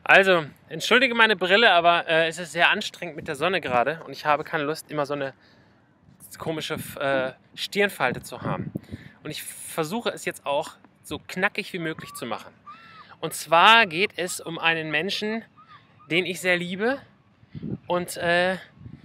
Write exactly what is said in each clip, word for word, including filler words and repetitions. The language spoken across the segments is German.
Also, entschuldige meine Brille, aber äh, es ist sehr anstrengend mit der Sonne gerade und ich habe keine Lust, immer so eine komische äh, Stirnfalte zu haben. Und ich versuche es jetzt auch so knackig wie möglich zu machen. Und zwar geht es um einen Menschen, den ich sehr liebe und äh,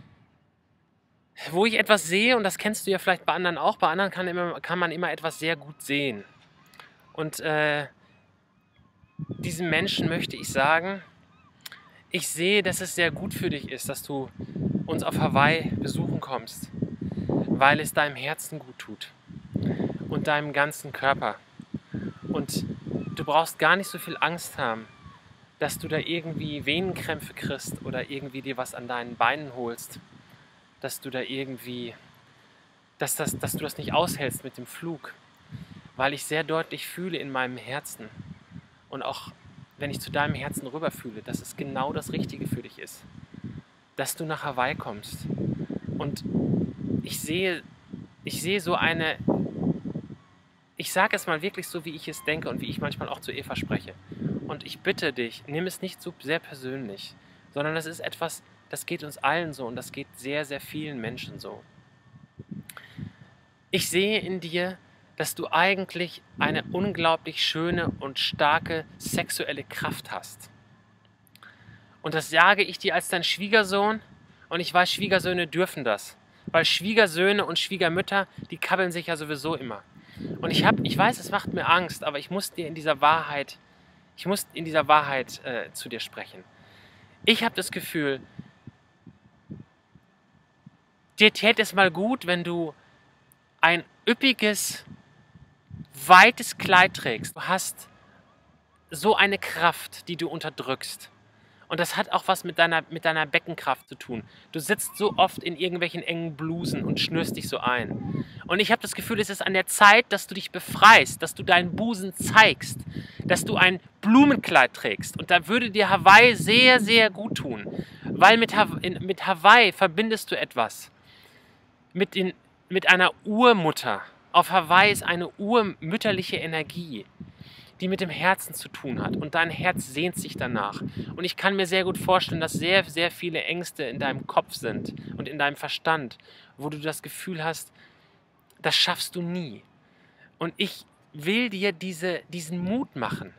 wo ich etwas sehe, und das kennst du ja vielleicht bei anderen auch, bei anderen kann, immer, kann man immer etwas sehr gut sehen. Und äh, diesem Menschen möchte ich sagen, ich sehe, dass es sehr gut für dich ist, dass du uns auf Hawaii besuchen kommst, weil es deinem Herzen gut tut und deinem ganzen Körper. Und du brauchst gar nicht so viel Angst haben, dass du da irgendwie Venenkrämpfe kriegst oder irgendwie dir was an deinen Beinen holst, dass du da irgendwie, dass, das, dass du das nicht aushältst mit dem Flug, weil ich sehr deutlich fühle in meinem Herzen und auch wenn ich zu deinem Herzen rüberfühle, dass es genau das Richtige für dich ist, dass du nach Hawaii kommst. Und ich sehe, ich sehe so eine, ich sage es mal wirklich so, wie ich es denke und wie ich manchmal auch zu Eva spreche. Und ich bitte dich, nimm es nicht so sehr persönlich, sondern das ist etwas, das geht uns allen so und das geht sehr, sehr vielen Menschen so. Ich sehe in dir, dass du eigentlich eine unglaublich schöne und starke sexuelle Kraft hast. Und das sage ich dir als dein Schwiegersohn und ich weiß, Schwiegersöhne dürfen das. Weil Schwiegersöhne und Schwiegermütter, die kabbeln sich ja sowieso immer. Und ich, hab, ich weiß, es macht mir Angst, aber ich muss dir in dieser Wahrheit, ich muss in dieser Wahrheit äh, zu dir sprechen. Ich habe das Gefühl, dir täte es mal gut, wenn du ein üppiges, weites Kleid trägst. Du hast so eine Kraft, die du unterdrückst. Und das hat auch was mit deiner, mit deiner Beckenkraft zu tun. Du sitzt so oft in irgendwelchen engen Blusen und schnürst dich so ein. Und ich habe das Gefühl, es ist an der Zeit, dass du dich befreist, dass du deinen Busen zeigst, dass du ein Blumenkleid trägst. Und da würde dir Hawaii sehr, sehr gut tun. Weil mit, ha in, mit Hawaii verbindest du etwas. Mit, den, mit einer Urmutter. Auf Hawaii ist eine urmütterliche Energie, die mit dem Herzen zu tun hat. Und dein Herz sehnt sich danach. Und ich kann mir sehr gut vorstellen, dass sehr, sehr viele Ängste in deinem Kopf sind und in deinem Verstand, wo du das Gefühl hast, das schaffst du nie. Und ich will dir diese, diesen Mut machen.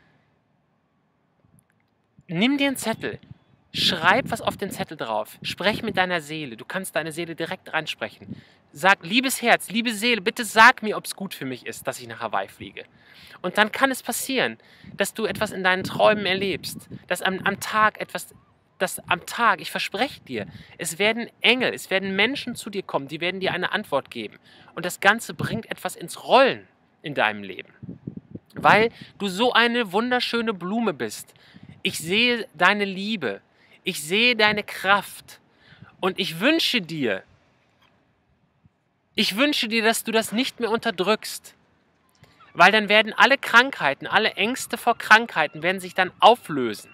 Nimm dir einen Zettel. Schreib was auf den Zettel drauf. Sprech mit deiner Seele. Du kannst deine Seele direkt reinsprechen. Sag, liebes Herz, liebe Seele, bitte sag mir, ob es gut für mich ist, dass ich nach Hawaii fliege. Und dann kann es passieren, dass du etwas in deinen Träumen erlebst, dass am, am Tag etwas, dass am Tag, ich verspreche dir, es werden Engel, es werden Menschen zu dir kommen, die werden dir eine Antwort geben. Und das Ganze bringt etwas ins Rollen in deinem Leben. Weil du so eine wunderschöne Blume bist. Ich sehe deine Liebe, ich sehe deine Kraft und ich wünsche dir, Ich wünsche dir, dass du das nicht mehr unterdrückst, weil dann werden alle Krankheiten, alle Ängste vor Krankheiten werden sich dann auflösen.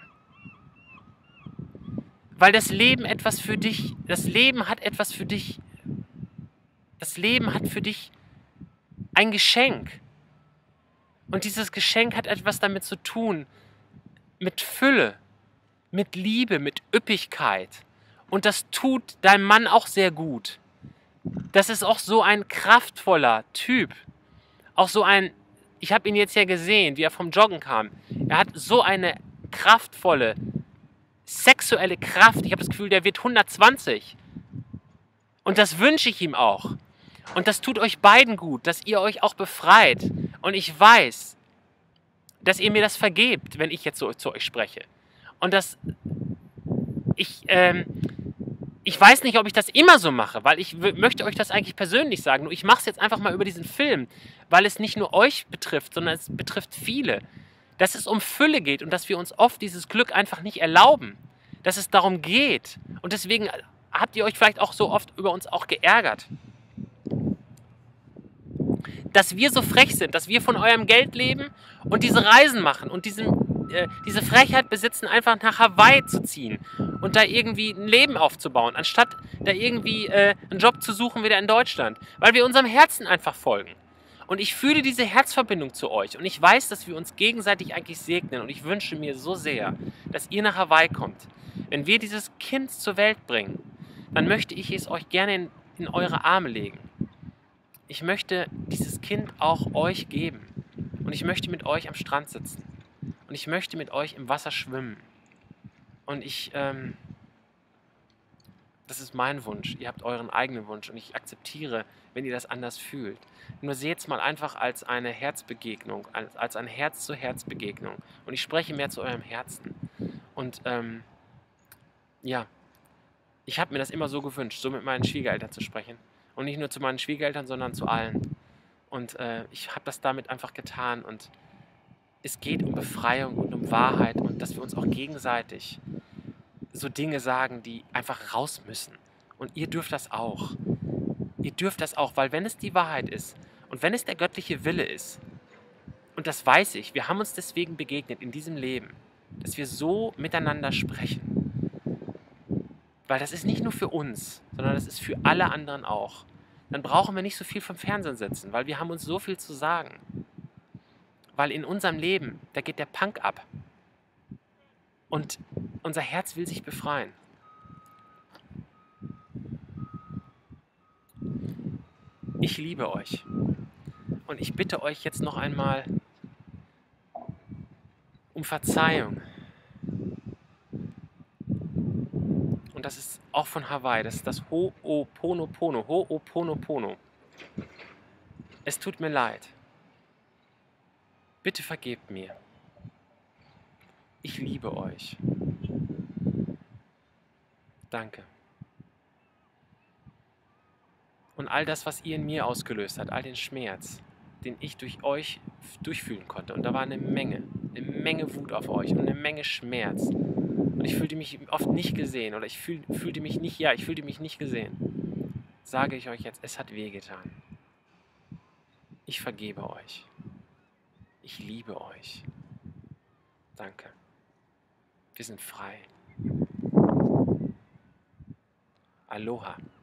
Weil das Leben etwas für dich, das Leben hat etwas für dich, das Leben hat für dich ein Geschenk. Und dieses Geschenk hat etwas damit zu tun, mit Fülle, mit Liebe, mit Üppigkeit. Und das tut deinem Mann auch sehr gut. Das ist auch so ein kraftvoller Typ. Auch so ein, ich habe ihn jetzt ja gesehen, wie er vom Joggen kam. Er hat so eine kraftvolle, sexuelle Kraft. Ich habe das Gefühl, der wird hundertzwanzig. Und das wünsche ich ihm auch. Und das tut euch beiden gut, dass ihr euch auch befreit. Und ich weiß, dass ihr mir das vergebt, wenn ich jetzt so zu euch spreche. Und dass ich... Ähm, Ich weiß nicht, ob ich das immer so mache, weil ich möchte euch das eigentlich persönlich sagen. Nur ich mache es jetzt einfach mal über diesen Film, weil es nicht nur euch betrifft, sondern es betrifft viele. Dass es um Fülle geht und dass wir uns oft dieses Glück einfach nicht erlauben. Dass es darum geht. Und deswegen habt ihr euch vielleicht auch so oft über uns auch geärgert. Dass wir so frech sind, dass wir von eurem Geld leben und diese Reisen machen und diesen... diese Frechheit besitzen, einfach nach Hawaii zu ziehen und da irgendwie ein Leben aufzubauen, anstatt da irgendwie äh, einen Job zu suchen wieder in Deutschland, weil wir unserem Herzen einfach folgen. Und ich fühle diese Herzverbindung zu euch. Und ich weiß, dass wir uns gegenseitig eigentlich segnen. Und ich wünsche mir so sehr, dass ihr nach Hawaii kommt. Wenn wir dieses Kind zur Welt bringen, dann möchte ich es euch gerne in, in eure Arme legen. Ich möchte dieses Kind auch euch geben. Und ich möchte mit euch am Strand sitzen. Und ich möchte mit euch im Wasser schwimmen. Und ich, ähm, das ist mein Wunsch. Ihr habt euren eigenen Wunsch. Und ich akzeptiere, wenn ihr das anders fühlt. Nur seht es mal einfach als eine Herzbegegnung, als, als eine Herz-zu-Herz-Begegnung. Und ich spreche mehr zu eurem Herzen. Und ähm, ja, ich habe mir das immer so gewünscht, so mit meinen Schwiegereltern zu sprechen. Und nicht nur zu meinen Schwiegereltern, sondern zu allen. Und äh, ich habe das damit einfach getan. Und es geht um Befreiung und um Wahrheit und dass wir uns auch gegenseitig so Dinge sagen, die einfach raus müssen. Und ihr dürft das auch. Ihr dürft das auch, weil wenn es die Wahrheit ist und wenn es der göttliche Wille ist, und das weiß ich, wir haben uns deswegen begegnet in diesem Leben, dass wir so miteinander sprechen. Weil das ist nicht nur für uns, sondern das ist für alle anderen auch. Dann brauchen wir nicht so viel vom Fernsehen sitzen, weil wir haben uns so viel zu sagen. Weil in unserem Leben, da geht der Punk ab. Und unser Herz will sich befreien. Ich liebe euch. Und ich bitte euch jetzt noch einmal um Verzeihung. Und das ist auch von Hawaii. Das ist das Ho'oponopono. Ho'oponopono. Es tut mir leid. Bitte vergebt mir. Ich liebe euch. Danke. Und all das, was ihr in mir ausgelöst habt, all den Schmerz, den ich durch euch durchfühlen konnte. Und da war eine Menge, eine Menge Wut auf euch und eine Menge Schmerz. Und ich fühlte mich oft nicht gesehen oder ich fühl, fühlte mich nicht, ja, ich fühlte mich nicht gesehen. Sage ich euch jetzt, es hat wehgetan. Ich vergebe euch. Ich liebe euch. Danke. Wir sind frei. Aloha.